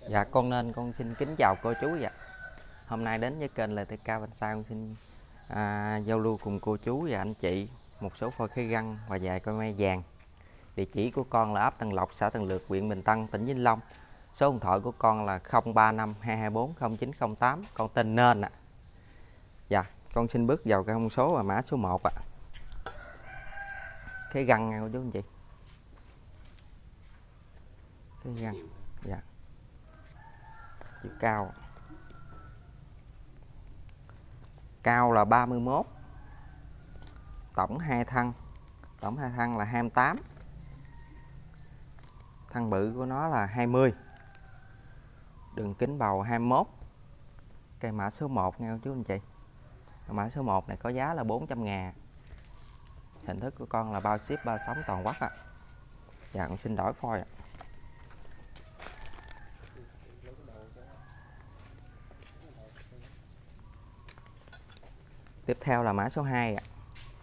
Dạ con xin kính chào cô chú. Dạ hôm nay đến với kênh LTK Banh Sai, con xin giao lưu cùng cô chú và anh chị một số phôi khí găng và vài con me vàng. Địa chỉ của con là ấp Tân Lộc, xã Tân Lược, huyện Bình Tân, tỉnh Vĩnh Long. Số điện thoại của con là 035 224 0908. Con tên Nên ạ. Dạ con xin bước vào cái thông số và mã số 1 ạ. Cái găng nha cô chú anh chị. Cái găng. Dạ. Chiều cao. Cao là 31. Tổng hai thân là 28. Thân bự của nó là 20. Đường kính bầu 21. Cây mã số 1 nha chú anh chị. Mã số 1 này có giá là 400.000. Hình thức của con là bao ship bao sóng toàn quốc ạ. Dạ con xin đổi phôi ạ. Tiếp theo là mã số 2 ạ.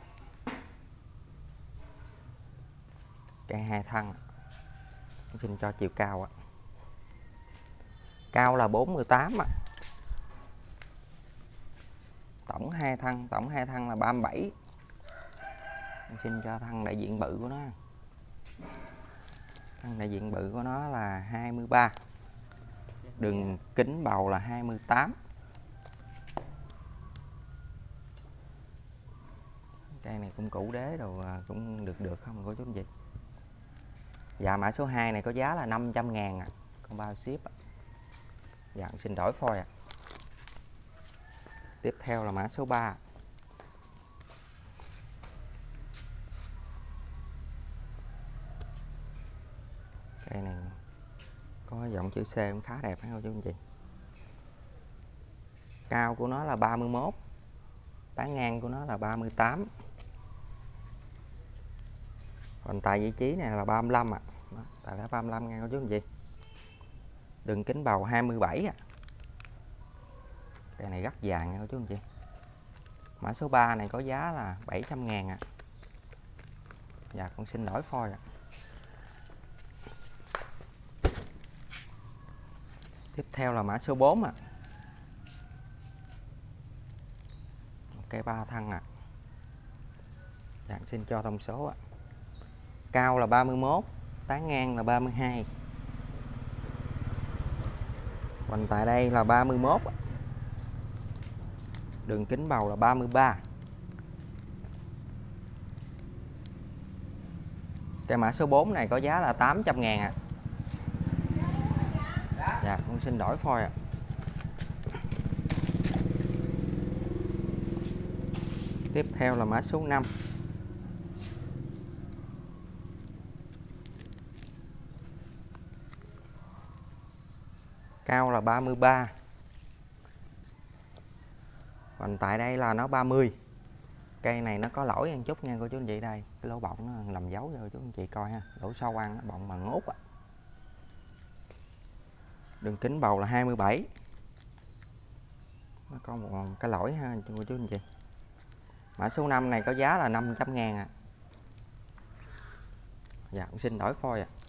Cây hai thân. Con xin cho chiều cao ạ. Cao là 48 ạ. Tổng hai thân là 37. Con xin cho thân đại diện bự của nó. Thân đại diện bự của nó là 23. Đường kính bầu là 28. Cây này cũng cũ đế rồi, cũng được không cô chú anh chị. Dạ mã số 2 này có giá là 500.000 ạ. Con bao ship ạ. Dạ xin đổi phôi ạ. Tiếp theo là mã số 3. Cây này có dòng chữ C cũng khá đẹp phải không chú anh chị. Cao của nó là 31. Tán ngang của nó là 38. Còn tại vị trí này là 35 ạ. Tại là 35 ngang chú anh chị. Đường kính bầu 27 ạ. Cây này rất vàng nha chú anh chị. Mã số 3 này có giá là 700.000 ạ. Dạ con xin đổi phôi ạ. Tiếp theo là mã số 4 ạ. Cây 3 thân ạ. Dạ xin cho thông số ạ. Cao là 31, tán ngang là 32. Còn tại đây là 31. Đường kính bầu là 33. Cái mã số 4 này có giá là 800.000 ạ. Dạ con xin đổi phôi ạ. Tiếp theo là mã số 5. Cao là 33. Còn tại đây là nó 30. Cây này nó có lỗi một chút nha cô chú anh chị. Đây cái lỗ bọng nó làm dấu cho chú anh chị coi ha. Lỗ sâu ăn nó bọng bằng ngút ạ. Đường kính bầu là 27. Nó có một cái lỗi ha cô chú anh chị. Mã số 5 này có giá là 500.000 ạ. Dạ cũng xin đổi phôi ạ.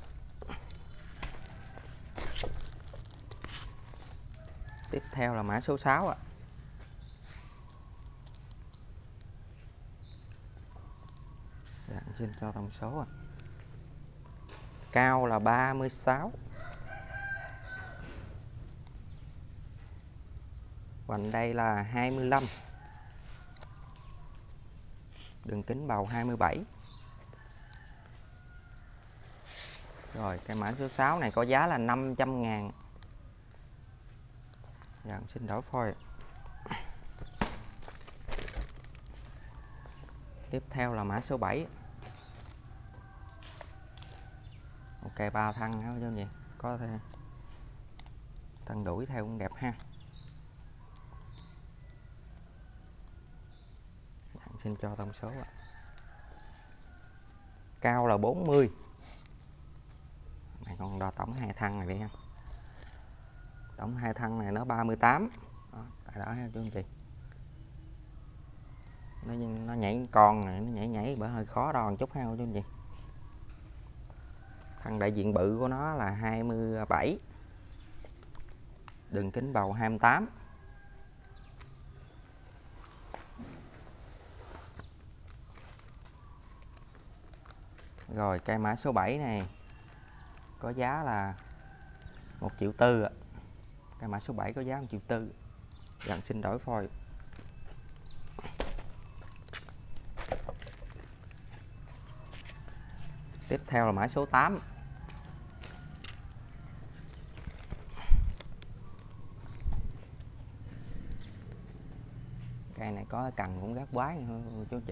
Tiếp theo là mã số 6 ạ. Dạ, xin cho thông số ạ. Cao là 36. Vành đây là 25. Đường kính bầu 27. Rồi cái mã số 6 này có giá là 500.000. Dạ, xin đổi phôi. Tiếp theo là mã số 7. Ok 3 thân đó chứ gì. Có thể thân đuổi theo cũng đẹp ha. Dạ, xin cho thông số ạ. Cao là 40. Này con đo tổng hai thân này đi ha. Tổng hai thân này nó 38. Đó, tại đó ha chú anh chị. Nó nhảy con này, nó nhảy bởi hơi khó đo một chút ha chú anh chị. Thân đại diện bự của nó là 27. Đường kính bầu 28. Rồi cây mã số 7 này có giá là 1,4 triệu ạ. Cây mã số 7 có giá 1,4 triệu. Dạ xin đổi phôi. Tiếp theo là mã số 8. Cây này có cần cũng gác quái nữa chú anh chị.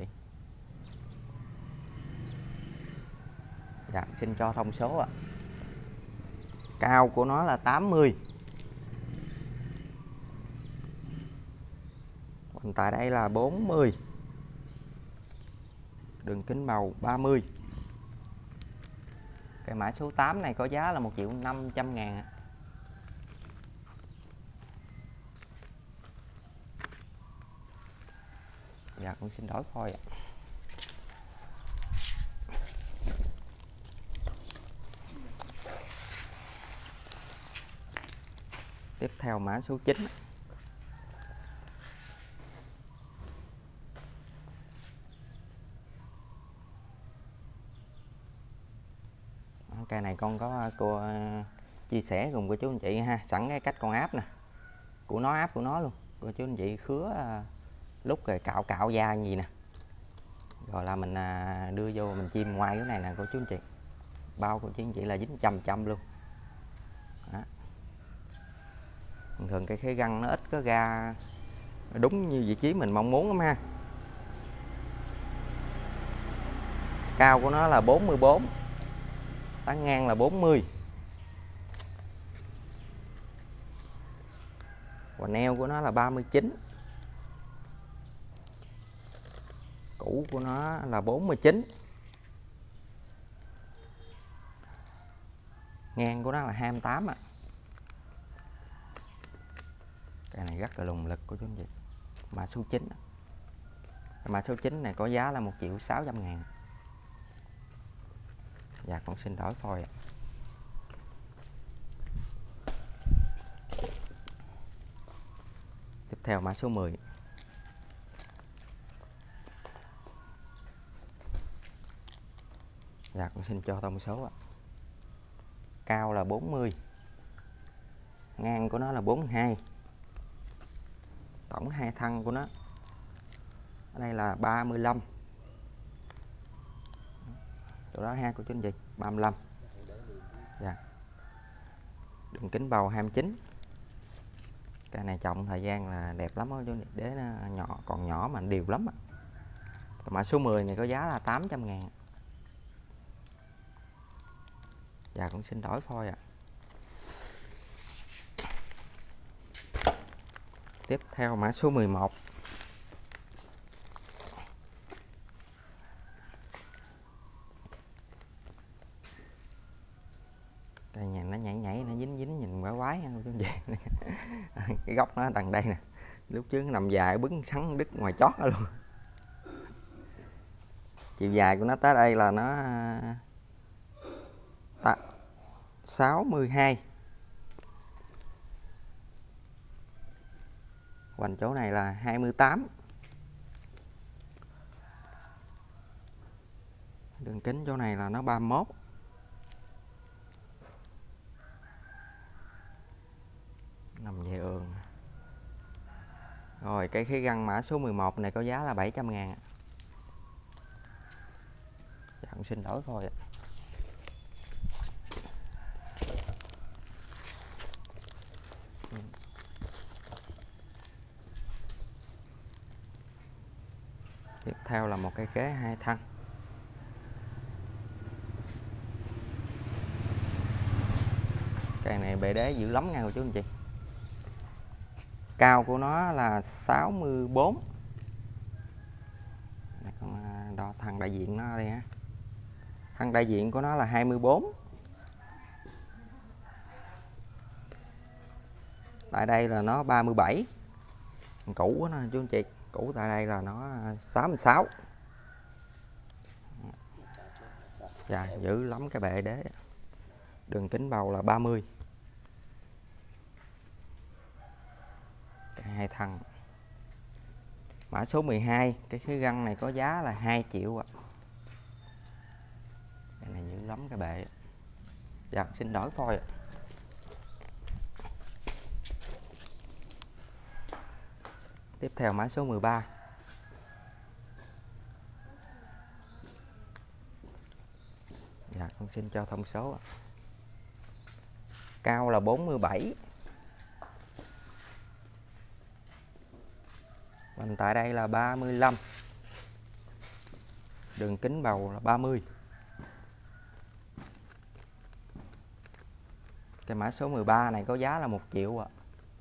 Dạ xin cho thông số ạ. Cao của nó là 80. Còn tại đây là 40. Đường kính màu 30. Cái mã số 8 này có giá là 1.500.000. Dạ con xin đổi phôi ạ. Tiếp theo mã số 9. Cây này con có cô chia sẻ cùng cô chú anh chị ha, sẵn cái cách con áp nè, của nó áp của nó luôn, cô chú anh chị khứa lúc rồi cạo da gì nè, rồi là mình đưa vô mình chim ngoài cái này nè cô chú anh chị, bao cô chú anh chị là dính chầm luôn. Đó. Thường cái găng nó ít có ra đúng như vị trí mình mong muốn lắm ha. Cao của nó là 44, tán ngang là 40. Và neo của nó là 39. Cũ của nó là 49. Ngang của nó là 28 ạ. Cái này rất là lùng lực của chú anh chị. Mã số 9. Mã số 9 này có giá là 1.600.000. Dạ con xin đổi phôi ạ. Tiếp theo mã số 10. Dạ con xin cho thông số ạ. Cao là 40. Ngang của nó là 42. Tổng hai thân của nó ở đây là 35. Chỗ đó ha cô chú anh chị, 35. Dạ. Đường kính bầu 29. Cây này trồng thời gian là đẹp lắm đó chú, đế nó nhỏ, còn nhỏ mà đều lắm. Mã số 10 này có giá là 800.000. Dạ cũng xin đổi phôi ạ. Tiếp theo mã số 11. Cây nhà nó nhảy nó dính nhìn quái quái nha chú chị. Cái gốc nó đằng đây nè, lúc trước nằm dài bứng sắn đứt ngoài chót đó luôn. Chiều dài của nó tới đây là nó 62. Hoành chỗ này là 28. Đường kính chỗ này là nó 31. Nằm về ườn. Rồi cái khí găng mã số 11 này có giá là 700.000. Dạ, xin đổi thôi ạ. Tiếp theo là một cây khế 2 thân. Cây này bề đế dữ lắm nha cô chú anh chị. Cao của nó là 64. Con đo thân đại diện nó đây ha. Thân đại diện của nó là 24. Tại đây là nó 37. Cũ của nó chú anh chị, cũ tại đây là nó 66. Dạ dữ lắm cái bệ đế. Đường kính bầu là 30. Hai thân. Mã số 12, cái khứ găng này có giá là 2 triệu ạ. Cái này dữ lắm cái bệ. Dạ, xin đổi phôi ạ. Tiếp theo mã số 13. Dạ, con xin cho thông số ạ. Cao là 47. Mình tại đây là 35. Đường kính bầu là 30. Cái mã số 13 này có giá là 1 triệu ạ.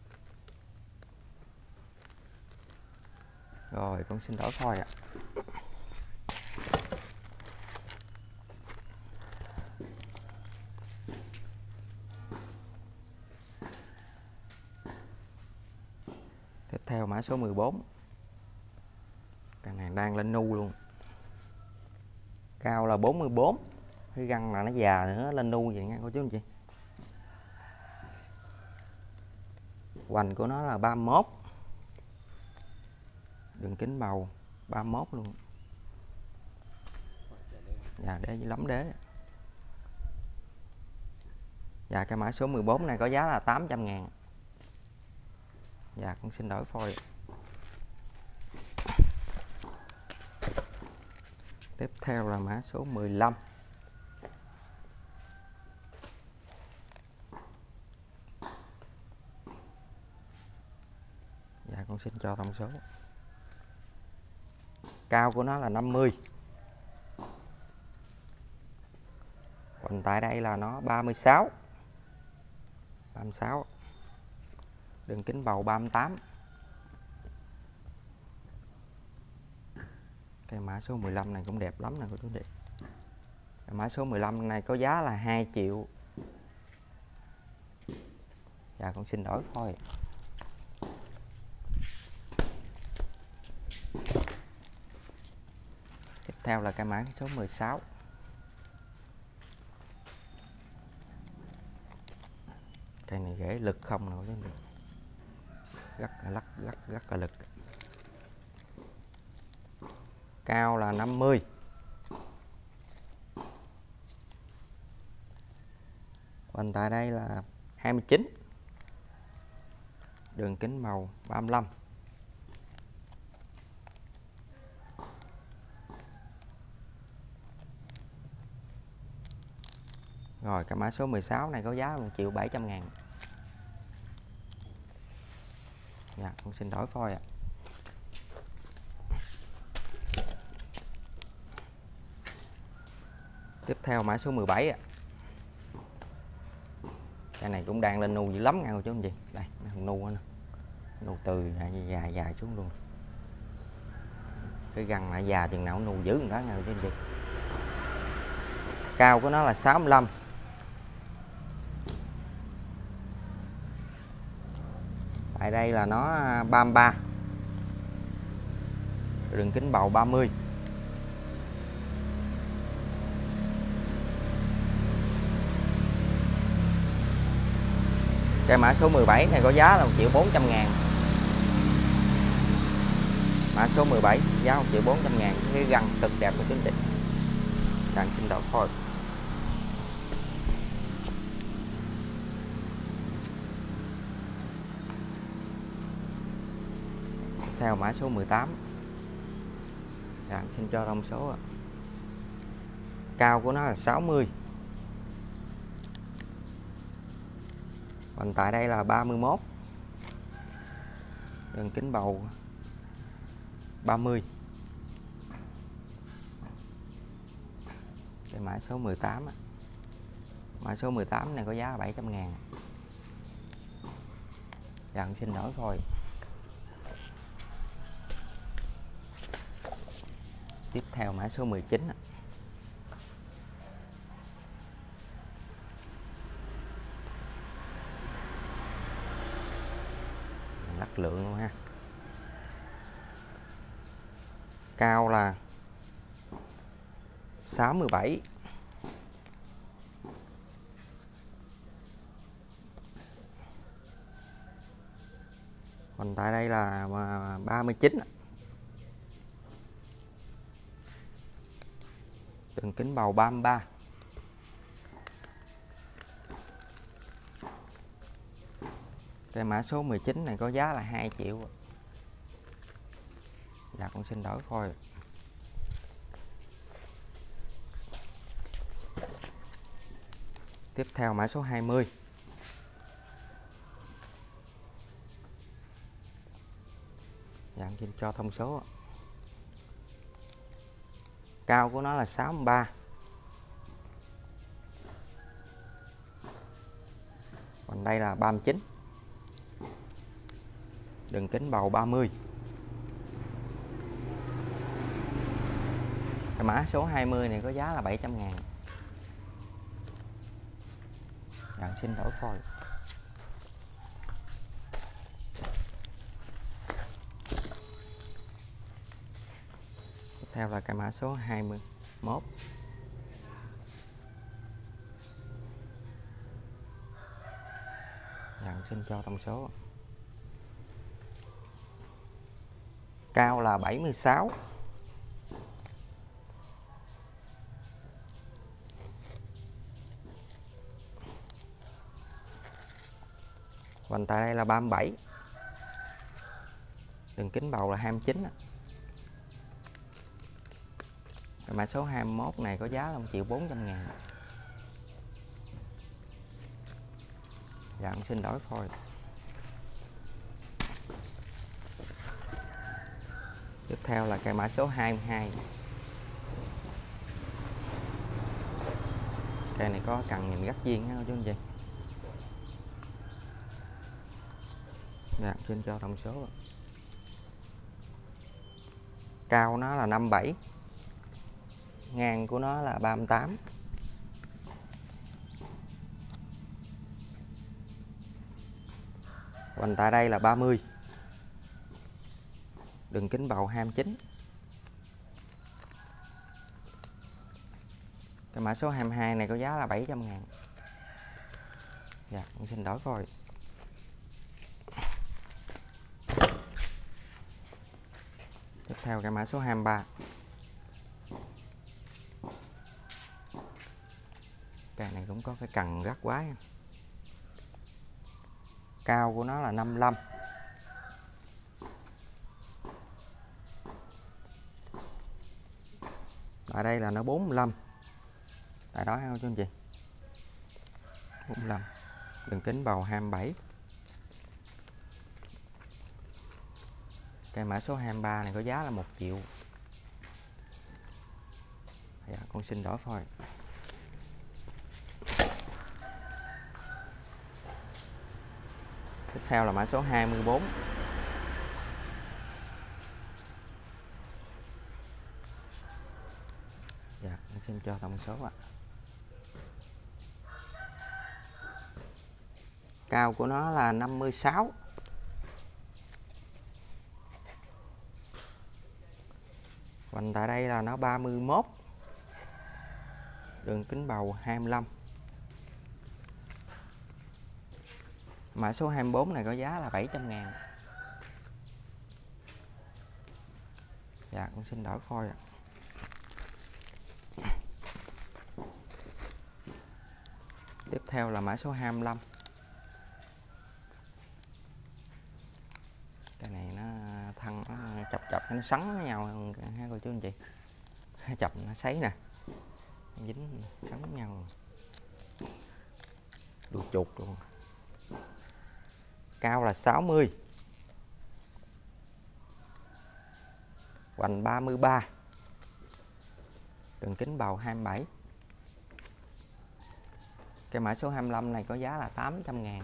Rồi con xin đổi phôi ạ. Tiếp theo mã số 14. Cái này đang lên nu luôn. Cao là 44. Cái găng là nó già nữa, lên nu vậy nha cô chú anh chị. Hoành của nó là 31. Đường kính bầu 31 luôn. Dạ, để lắm đế. Dạ, cái mã số 14 này có giá là 800.000. Dạ, con xin đổi phôi. Tiếp theo là mã số 15. Dạ, con xin cho thông số. Cao của nó là 50. Còn tại đây là nó 36. 36. Đường kính bầu 38. Cái mã số 15 này cũng đẹp lắm nè cô chú chị. Cái mã số 15 này có giá là 2 triệu. Dạ, con xin đổi phôi. Tiếp theo là cái mã số 16. Cây này rễ lực không nè cô chú chị. Rất là lực. Cao là 50. Còn tại đây là 29. Đường kính màu 35. Rồi cái mã số 16 này có giá 1.700.000. Dạ, con xin đổi phôi ạ. Tiếp theo mã số 17 ạ. Cái này cũng đang lên nu dữ lắm nha cô chú anh chị. Đây, nu nè. Nu từ dài xuống luôn. Cái găng lại già chừng nào nu giữ người đó nha cô chú anh chị. Cao của nó là 65. Tại đây là nó 33. Đường kính bầu 30. Cái mã số 17 này có giá là 1.400.000. Mã số 17 giá 1.400.000. Cái găng cực đẹp của chính chị. Đang xin đổi phôi. Theo mã số 18. Xin cho thông số ạ. Cao của nó là 60. Còn tại đây là 31. Đường kính bầu 30. Cái mã số 18. Mã số 18 này có giá là 700.000. Xin đổi thôi. Tiếp theo mã số 19. Lắc lượng luôn ha. Cao là 67. Hoành tại đây là 39. Đường kính bầu 33. Cái mã số 19 này có giá là 2 triệu. Dạ con xin đổi phôi. Tiếp theo mã số 20. Dạ con xin cho thông số. Cao của nó là 63. Còn đây là 39. Đường kính bầu 30. Cái mã số 20 này có giá là 700.000. Dạ xin đổi phôi. Tiếp theo là cái mã số 21. Dạ xin cho thông số. Cao là 76. Hoành tại đây là 37. Đường kính bầu là 29. Cái mã số 21 này có giá là 1.400.000. Dạ con xin đổi phôi. Tiếp theo là cái mã số 22. Cây này có cần nhìn gắt viên ha chú anh chị. Dạ xin cho thông số. Cao nó là 57. Ngang của nó là 38. Hoành tại đây là 30. Đường kính bầu 29. Cái mã số 22 này có giá là 700.000. Dạ con xin đổi phôi. Tiếp theo cái mã số 23. Cây này cũng có cái cần gắt quái. Cao của nó là 55. Ở đây là nó 45. Tại đó ha chú anh chị. 45. Đường kính bầu 27. Cây mã số 23 này có giá là 1 triệu. Dạ con xin đổi phôi. Tiếp theo là mã số 24. Dạ con xin cho thông số ạ. Cao của nó là 56. Hoành tại đây là nó 31. Đường kính bầu 25. Mã số 24 này có giá là 700.000. Dạ con xin đổi phôi ạ. Tiếp theo là mã số 25. Cái này nó thân nó chập nó sắn với nhau ha cô chú anh chị. Chập nó sấy nè. Dính sắn với nhau. Đuôi chuột luôn. Cao là 60. Hoành 33. Đường kính bầu 27. Cái mã số 25 này có giá là 800.000.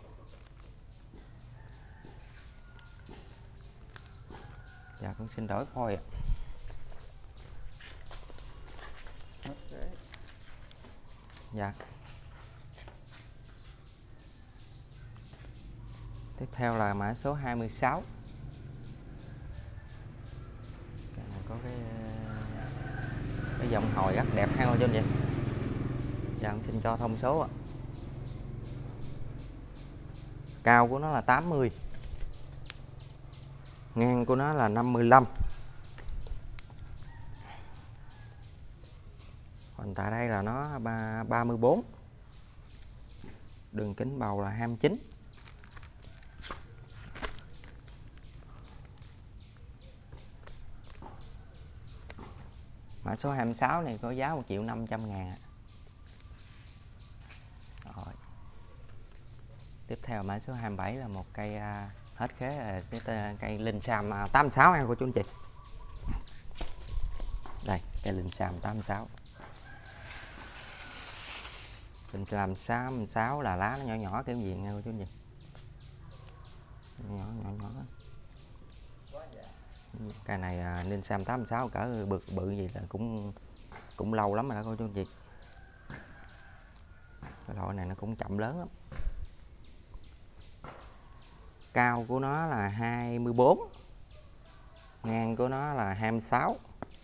Dạ con xin đổi phôi ạ. Dạ. Tiếp theo là mã số 26. Cái này có cái dòng hồi rất đẹp ha cô chú anh chị. Dạ con xin cho thông số ạ. Cao của nó là 80. Ngang của nó là 55. Còn tại đây là nó 34. Đường kính bầu là 29. Mã số 26 này có giá 1.500.000. Rồi. Tiếp theo mã số 27 là một cây hết khế, cây linh sam 86 nha cô chú anh chị. Đây, cây linh sam 86. Linh sam 86 là lá nó nhỏ nhỏ kiểu gì nha cô chú anh chị. Nhỏ. Cây này linh sam 86 cỡ bự gì là cũng lâu lắm rồi đó cô chú anh chị. Cái loại này nó cũng chậm lớn lắm. Cao của nó là 24. Ngang của nó là 26.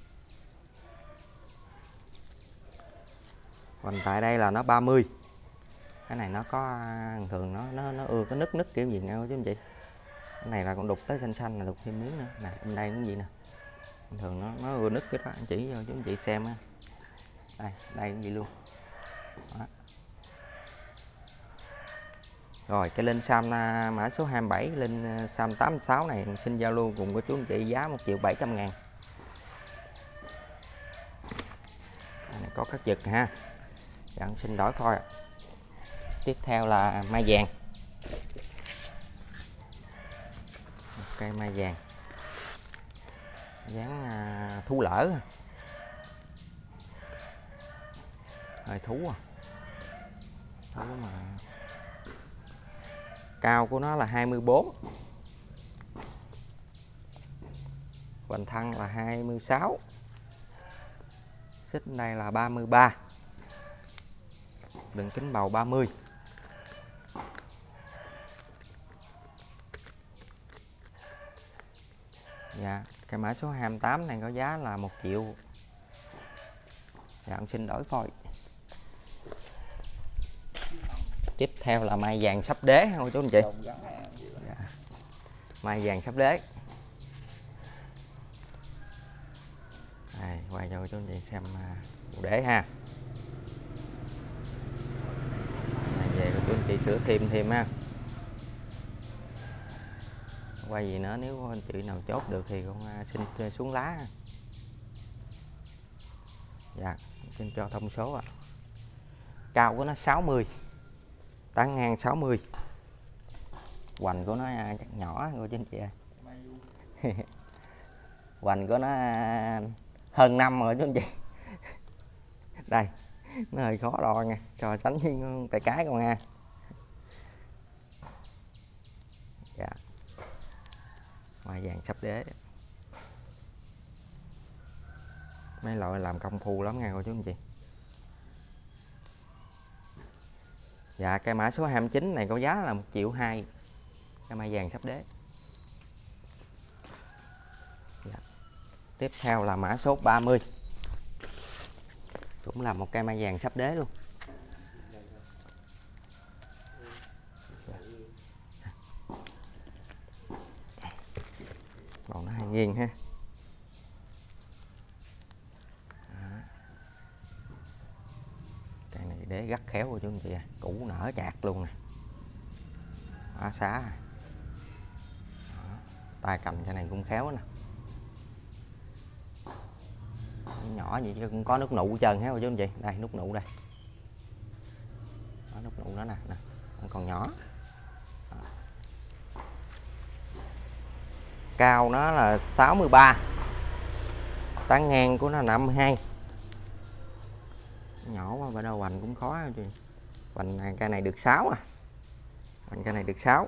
Còn tại đây là nó 30. Cái này nó có thường nó ưa cái nứt kiểu gì nha cô chú anh chị. Cái này là còn đục tới xanh là đục thêm miếng nữa. Nè, bên đây cũng vậy nè. Thường nó ưa nứt cái đó, anh chỉ cho chú anh chị xem á. Đây cũng vậy luôn. Đó. Rồi cái linh sam mã số 27 linh sam 86 này xin giao lưu cùng với chú anh chị giá 1.700.000. Này có các giật ha. Dạ, xin đổi phôi. Tiếp theo là mai vàng. Một cây mai vàng dáng thú lỡ, hơi thú mà. Cao của nó là 24. Hoành thân là 26. Xích đây là 33. Đường kính bầu 30. Dạ, cái mã số 28 này có giá là 1 triệu. Dạ, em xin đổi phôi. Tiếp theo là mai vàng sắp đế ha cô chú anh chị. Dạ. Mai vàng sắp đế. Đây, quay cho cô chú anh chị xem bộ đế ha. Đây, về cô chú anh chị sửa thêm ha. Quay gì nữa, nếu anh chị nào chốt được thì con xin xuống lá. Dạ, xin cho thông số ạ. Cao của nó 60. Tán ngang 60. Hoành của nó chắc nhỏ cô chú anh chị ơi. Hoành của nó hơn 5 rồi chú anh chị. Đây, nó hơi khó đo nha, so sánh với tay cái con ha. Dạ. Mai vàng sắp đế. Mấy loại làm công phu lắm nha cô chú anh chị. Dạ, cây mã số 29 này có giá là 1.2 triệu. Cây mai vàng sắp đế. Dạ. Tiếp theo là mã số 30. Cũng là một cây mai vàng sắp đế luôn. Còn nó hơi nghiêng ha. Cây này đế gắt khéo của chú anh chị, củ nở chạc luôn nè. Á xá. Tay cầm cái này cũng khéo nè. Nhỏ vậy chứ cũng có nút nụ trơn ha cô chú anh chị. Đây nút nụ đây. Đó, nút nụ đó nè, còn nhỏ. Đó. Cao nó là 63. Tán ngang của nó là 52. Nhỏ quá bên đâu hoành cũng khó chị. Hoành cây này được 6 à. Hoành cây này được 6.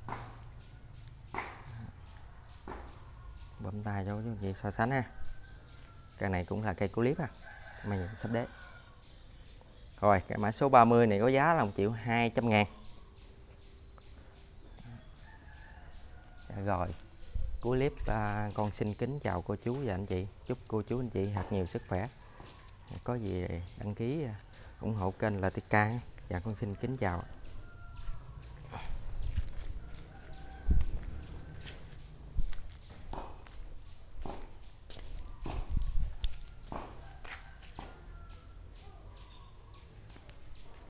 Bấm tay cho chú chị so sánh ha. Cây này cũng là cây của clip à. Mày sắp đế. Rồi cái mã số 30 này có giá là 1.200.000. Rồi cuối clip con xin kính chào cô chú và anh chị. Chúc cô chú anh chị thật nhiều sức khỏe. Có gì đăng ký ủng hộ kênh LTK. Dạ con xin kính chào.